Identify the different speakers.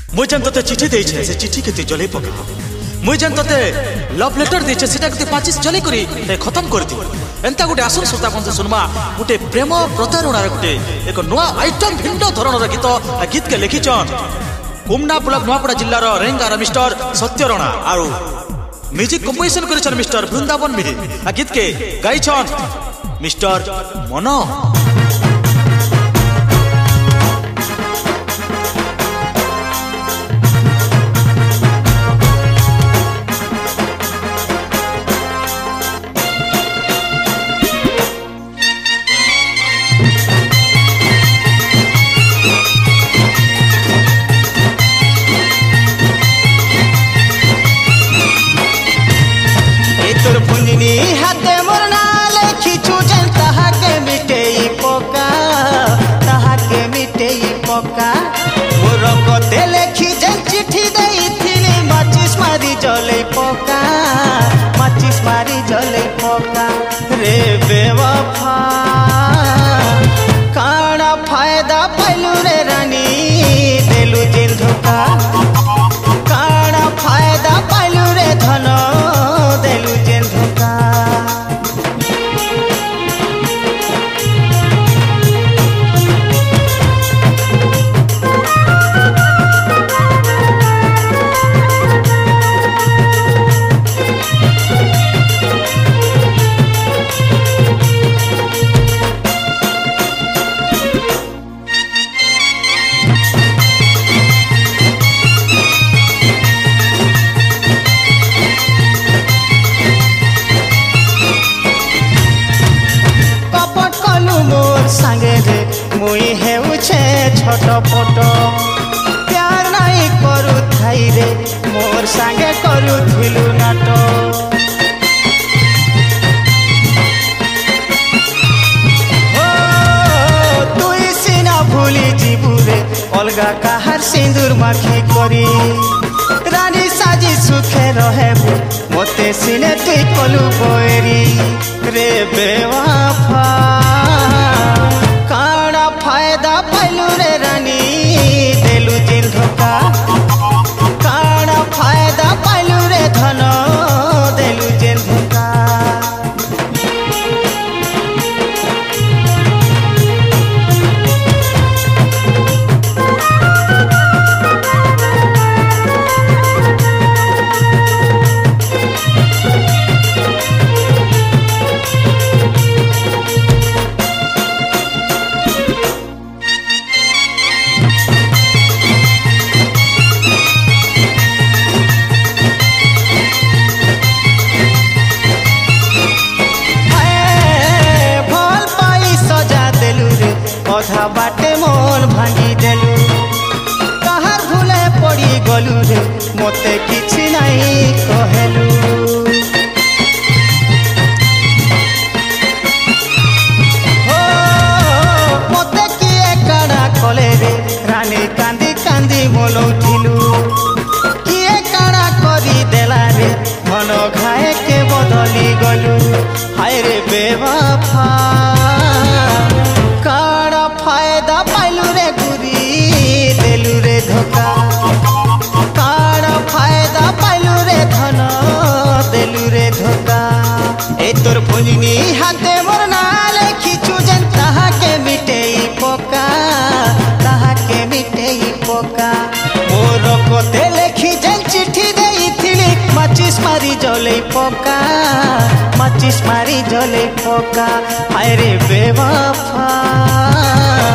Speaker 1: मुझे जन तोते चिठी देइछे से चिठी के तू जले पके मुझे जन तोते लव लेटर देइछे सेटा के पाचिस जले करी खत्म कर दी एंता गोटे आसन श्रोता बंधु सुनमा गोटे प्रेम प्रतारणा गोटे एक नुआ आइटम भिन्न धरणर गीत के लिखिछन कुमना ब्लॉक नुआपड़ा जिल्लार रेंगार मिस्टर सत्य रणा आरु म्यूजिक कंपोजिशन करिछन मिस्टर वृंदावन मिहि आ गीत के गाइछन मिस्टर मन
Speaker 2: हाथे मोर ना लिखिछु जेन ताहाके मिटेई पका मोर कते लिखि जेन चिठी देइथिली माचिस मारी जले पका रे बेवफा काना फायदा पाइलु रे रानी देलु जेन धोखा काना फायदा पाइलु रे धन देलु जेन धोखा मुई हेउछे छटपट प्यार नाई करू थाई रे मोर संगे करू थिलु नाट तुई सीना भूली जीबू रे अलगा काहार सिंदूर माखी करी रानी साजी सुखे रहेबू मते सीने तुई कलु बोएरी रे बेवफा काना फायदा पाइलु रे रानी देलु जेन धोखा काना फायदा पाइलु रे धन देलु जेन धोखा अधा बाटे मन भांगी देलु कहार भूले पड़ी गलु रे मते किछि नहीं कहेलु हो मते किए काना कले रे रानी कांदी कांदी मोलौथिलु किए काना करी देला रे मन घाए के बदली गलु हाय रे बेवफा काना फायदा पाइलु रे गुरी देलु रे धोखा काना फायदा पाइलु रे धन देलु रे धोखा ए तोर भुजनी हाथे मोर ना लिखिछु जेन ताहाके मिटेई पका मोर कते लिखि जेन चिठी देइथिली माचिस मारी जले पका हाय रे बेवफा